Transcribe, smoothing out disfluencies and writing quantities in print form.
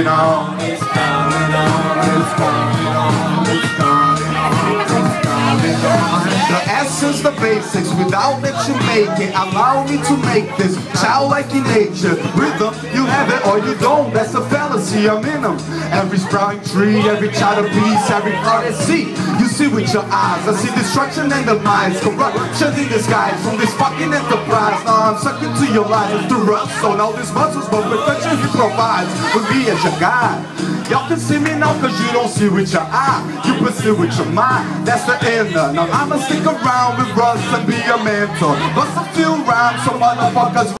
coming on, it's coming on, it's coming on, it's coming on, it's coming on. The essence, the basics, without it you make it. Allow me to make this childlike in nature. Rhythm, you have it or you don't, that's a fallacy, I'm in them. Every sprouting tree, every child of peace, every thought I see. You see with your eyes, I see destruction and demise, corruption in disguise from this fucking enterprise. Now I'm sucking to your life with the rust, so now these muscles, but perfection he provides with me as your guide. Y'all can see me now cause you don't see with your eye, you pursue with your mind, that's the inner. Now I'ma stick around with Russ and be a mentor, bust a few rhymes so motherfuckers